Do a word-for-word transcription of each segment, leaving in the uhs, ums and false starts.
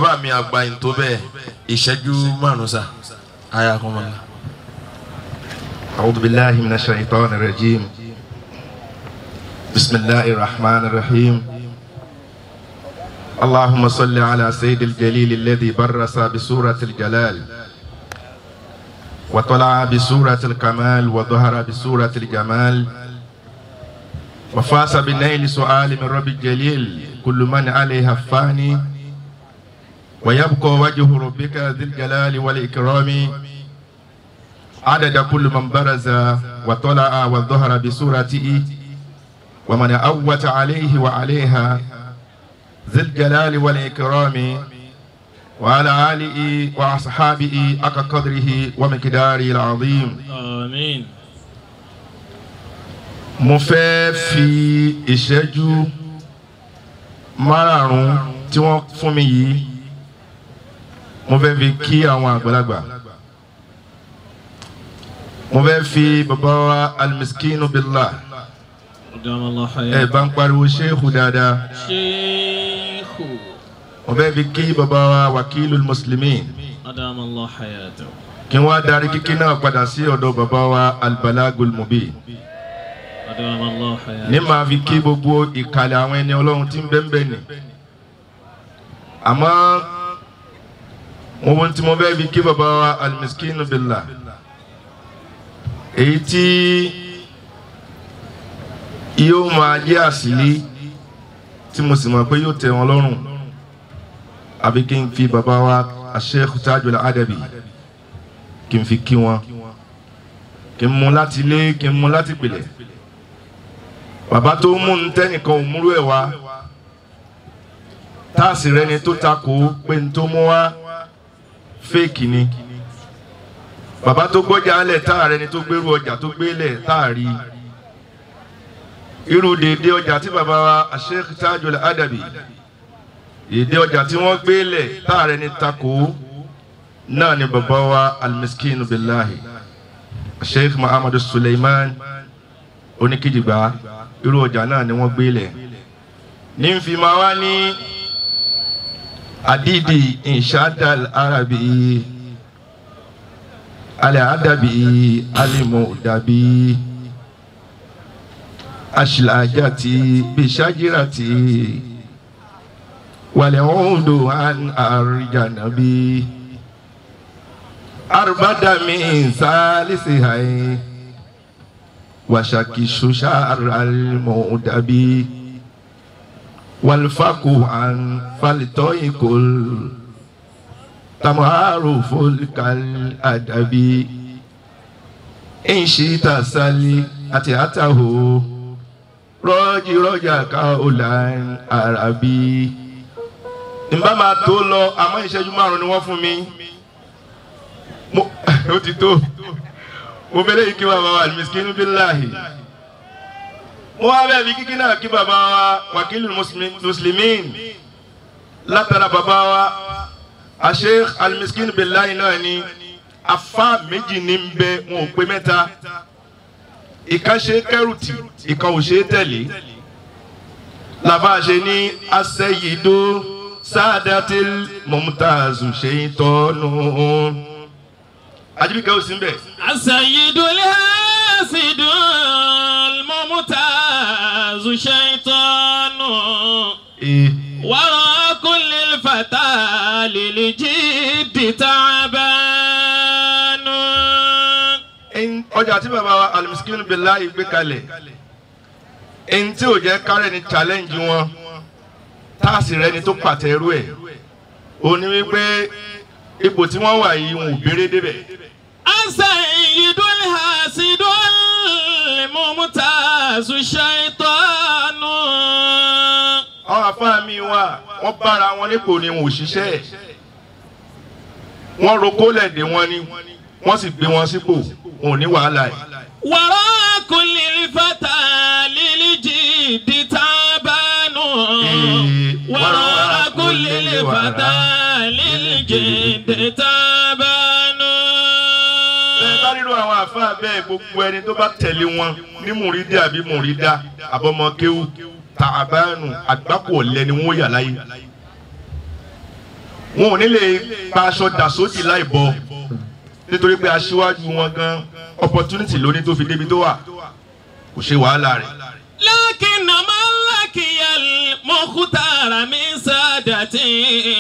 àfàmì àgbà tó bẹ́ẹ̀ ìṣẹ́jú márùn-ún sá àyà kan mọ́lá. أعوذ بالله من الشيطان الرجيم بسم الله الرحمن الرحيم اللهم صل على سيد الجليل الذي برس بسورة الجلال وطلع بسورة الكمال وظهر بسورة الجمال وفاز بنيل سؤال من رب الجليل كل من عليها فاني ويبقى وجه ربك ذي الجلال والإكرام عدد كل من برز وطلع وظهر بسورته ومن أوت عليه وعليها ذي الجلال والإكرام وعلى آله وأصحابه أك قدره ومقداره العظيم آمين. mo fẹ́ fi ìṣẹ́jú márààrún tí wọ́n fún mi yìí mo fẹ́ fi kí àwọn àgbàlagbà mo fẹ́ fi bàbá wa almiskinu billah ẹ bá ń pariwo sheikhu dáadáa sheikhu mo fẹ́ fi kí bàbá wa wakilul muslimin adamallah hayatu kí wọ́n darí kíkí náà padà sí ọ̀dọ̀ bàbá wa albalagul mubin adamallah hayatu ní máa fi kí gbogbo ìkàlẹ̀ àwọn ẹni ọlọ́run tí ń bẹ ń bẹ ni àmọ́ mo tí mo fẹ́ fi kí bàbá wa almiskinu billah èyí tí yóò máa jẹ́ àṣírí tí mo sì mọ̀ pé yóò tẹ́ wọn lọ́rùn àbí kí n fi bàbá wa Sheikh Tajul Adabi kí n fi kí wọn kí n mú láti ilé kí n mú láti pìlẹ̀ bàbá tó mú un tẹ́nìkan ò múrú ẹ̀ wá táàsì rẹ ni tó takò pé n tó mú wá fèkì ni bàbá tó gbọ́jà alẹ̀ táàrẹ ni tó gbérú ọjà tó gbélẹ̀ táàrí irú dédé ọjà tí bàbá wa Sheikh Tajul Adabi dédé ọjà tí wọ́n gbélẹ̀ táàrẹ ni takò náà ni bàbá wa almiskinu billahi Sheikh Muhammadu Suleiman oníkìjìgbà irú ọjà náà ni wọ́n gbélẹ̀ ní n fi máa wá ní adidi inshadal arabi alẹ́ adabi alimu dabi ashilajati bishajirati wàlẹ̀ ọ̀húndò an àríjànàbí arbadami sálísì hayi wàṣàkì ṣuṣàr alimu dabi wàlfàkù an falitọ́ ikol. تمهار فلك الأدب إن شئت سالي أتيته رجي رجا كاولان عربي nbá máa tó lọ àmọ́ ìṣẹ́jú márùn ni wọ́n fún mi mo ó ti tó mo fẹ́lẹ́ yìí kí bàbá wa almiskinu billahi mo wá bẹ́ẹ̀ fi kíkí náà kí bàbá wa wakilul muslimin látara bàbá wa Sheikh almiskin billahi náà ni afa méjì ní ń bẹ wọn ò pé mẹ́ta ìka ṣe kẹrùtì ìka ò ṣe tẹ̀lé làbá ṣe ní asẹ́yìdó sadatil mumtazu shaytanu ajibika ò sí mbẹ. asẹ́yìdó lẹ́sìdó mumtazu shaytanu. وراء كل الفتى للجد تعبان. ọjà tí bàbá wa almiskinu billahi gbé kalẹ̀ ẹni tí ò jẹ́ kárẹ̀ ní challenge wọn táàsì rẹ ni tó pàtẹ́rù ẹ̀ ó ní wípé ipò tí wọ́n wà yìí wọn ò béèrè débẹ̀. asayidul hasidul mumtazu shaytanu. àwọn afáàmì wa wọ́n bára wọn nípò ni wọn ò ṣiṣẹ́ wọ́n roko lẹ́dẹ̀ wọn ni wọ́n sì gbé wọn sípò wọn ò ní wàhálà yìí. wàrà kulli fata lil jiddi tabanu. wàrà kulli fata lil jiddi tabanu. bẹ́ẹ̀ bá rírun àwọn àfáà bẹ́ẹ̀ gbogbo ẹni tó bá tẹ̀lé wọn ní mùrídìí àbí mùrídà àbọ̀mọ̀kéwù tàbánu àgbákò ọ̀lẹ́ ni wọ́n yà láyé wọn ò ní lè pa aṣọ dàsódì láì bọ nítorí pé aṣíwájú wọn gan opportunity lóní tó fi débi tó wà kò ṣe wàhálà rẹ̀. لكن من لقي المختار من سادته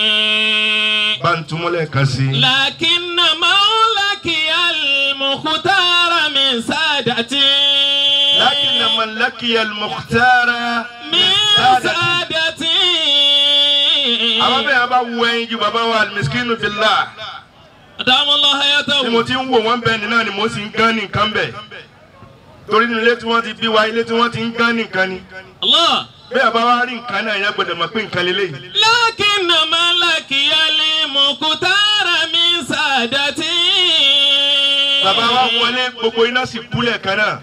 bá ń túmọ̀ lẹ́ẹ̀kan sí i. لكن من لقي المختار من سادته لكن من لقي المختار من سادته àwọn bẹ́ẹ̀ bá wọ ẹyin ju bàbá wa Al-Miskinu Billah. أدام الله حياته. ni mo ti ń wò wọ́n bẹ́ẹ̀ ni náà ni mo sì ń gán ní nǹkan bẹ́ẹ̀ torí ní ilé tí wọ́n ti bí wa ilé tí wọ́n ti ń gán ní nǹkan ni. الله. bẹ́ẹ̀ bá wá rí nǹkan náà yẹn gbọ́dọ̀ mọ̀ pé nǹkan lélẹ́yìí. لكن من لقي المختار من سادته. bàbá wa wọlé gbogbo iná sì kúlẹ̀ kan náà.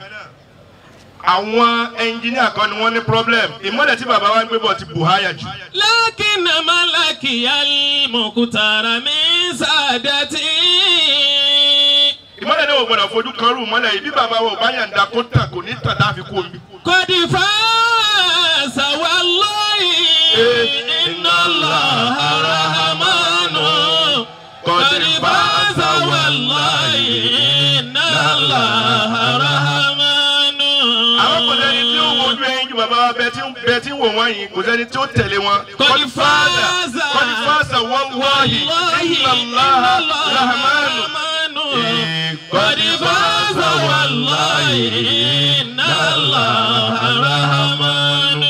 àwọn ẹnjìníà kan ni wọ́n ní problem ìmọ̀lẹ̀ tí bàbá wa ń gbé bọ̀ ti bù háyà jù. لكن من لقي المختار من سادته. ìmọ̀lẹ̀ náà ò gbọ́dọ̀ fojú kan rú ìmọ̀lẹ̀ yìí bí bàbá wa ò bá yàn dá kó tà kò ní tà dáfi kó mi. قد فاز والله إن الله رحمن. قد فاز والله إن الله رحمن. àwọn kò sẹ́ni tí ó wojú ẹyin ju bàbá wa bẹ́ẹ̀ tí bẹ́ẹ̀ tí wò wọ́n yìí kò sẹ́ni tí ó tẹ̀lé wọn. قد فاز قد فاز والله إن الله رحمن. قد فاز والله إن الله رحمن.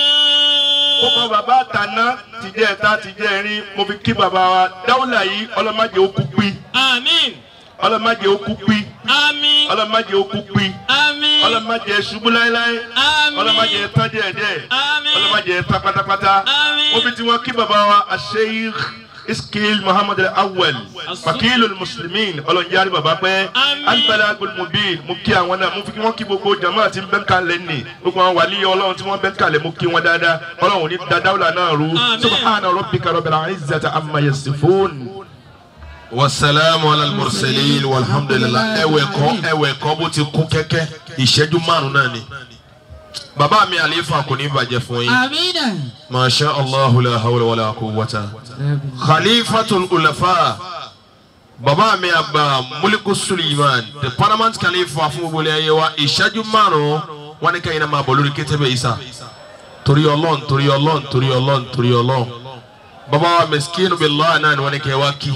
ó kọ bàbá àtàná tìjẹ́ ẹ̀ta tìjẹ́ ẹ̀rin mo fi kí bàbá wa dáwọ́là yìí ọlọ́mọdé ó kú pín. آمين. ọlọ́mọdé ó kú pín. آمين. ọlọ́mọdé ó kú pín. آمين. ọlọ́mọdé ṣubú láéláé. آمين. ọlọ́mọdé tán díẹ̀díẹ̀. آمين. ọlọ́mọdé tán pátápátá. آمين. mo fi tí wọ́n kí bàbá wa Sheikh Iskil Muhammad Al-Awwal Wakilul Muslimin ọlọ́njẹ́ àrí bàbá pẹ́ Al-Balagul Mubin mo kí àwọn náà mo fi kí wọ́n kí gbogbo jama tí ń bẹ́ ń kalẹ̀ ní gbogbo àwọn wàlíyé ọlọ́run tí wọ́n bẹ́ ń kalẹ̀ mo kí wọn dáadáa ọlọ́run ní dáadáa náà rú subhana rabbika rabbil izzati amma yasifun. wasalaamu ala al-mursalin walhamdulilah ẹwẹ kọ ẹwẹ kọ bó ti kún kẹ́kẹ́ ìṣẹ́jú márùn náà ni bàbá mi àlefa kò ní bàjẹ́ fún yín. Amina. masha allah la hawla wala quwwata. khalifatul ulafa bàbá mi àgbà Muliku Suleiman the paramount khalifa fún gbogbo ayé wa ìṣẹ́jú márùn wọn ni kẹ́yìn náà máa bọ̀ lórí kẹ́tẹ́bẹ̀ isa torí ọlọ́run torí ọlọ́run torí ọlọ́run torí ọlọ́run bàbá wa Miskinu Billah náà ni wọ́n ní kẹ́ wá kí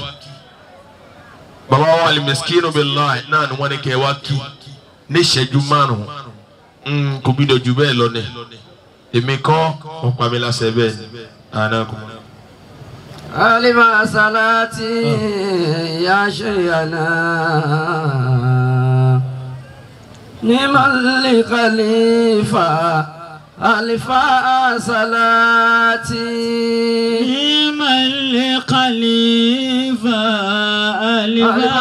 bàbá wa Miskinu Billah náà ni wọ́n ní kẹ́ wá kí ní ìṣẹ́jú márùn kò bí dojú bẹ́ẹ̀ lọ ní èmi kọ́ wọ́n pa mí lásẹ̀ bẹ́ẹ̀ àná kò. alima salati ya shayana ni mali khalifa alifa salati ni mali khalifa alifa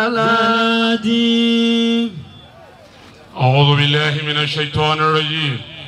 salati. أعوذ بالله من الشيطان الرجيم